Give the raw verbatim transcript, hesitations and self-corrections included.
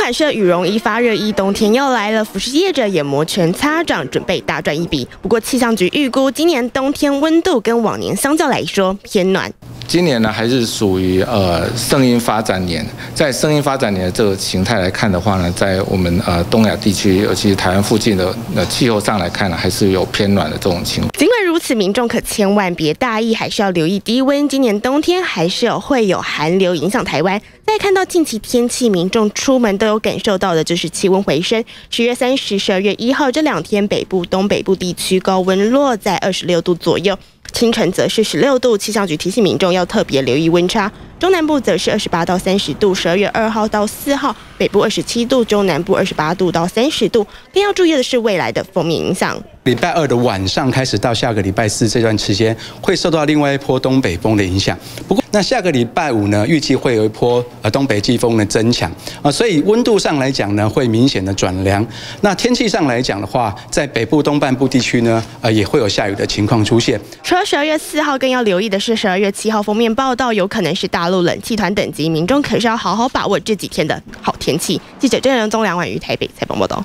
款式羽绒衣发热衣，冬天要来了，服饰业者也摩拳擦掌，准备大赚一笔。不过气象局预估，今年冬天温度跟往年相较来说偏暖。 今年呢，还是属于呃圣婴发展年，在圣婴发展年的这个形态来看的话呢，在我们呃东亚地区，尤其是台湾附近的呃气候上来看呢，还是有偏暖的这种情况。 尽管如此，民众可千万别大意，还是要留意低温。今年冬天还是有会有寒流影响台湾。再看到近期天气，民众出门都有感受到的就是气温回升。十月三十、十二月一号这两天，北部、东北部地区高温落在二十六度左右。 清晨则是十六度，气象局提醒民众要特别留意温差。中南部则是二十八到三十度，十二月二号到四号，北部二十七度，中南部二十八度到三十度。更要注意的是未来的锋面影响。 礼拜二的晚上开始到下个礼拜四这段时间，会受到另外一波东北风的影响。不过，那下个礼拜五呢，预计会有一波呃东北季风的增强啊，所以温度上来讲呢，会明显的转凉。那天气上来讲的话，在北部东半部地区呢，呃也会有下雨的情况出现。 除了十二月四号，更要留意的是十二月七号封面报道，有可能是大陆冷气团等级，民众可是要好好把握这几天的好天气。记者郑仁宗、梁婉瑜台北采访报道。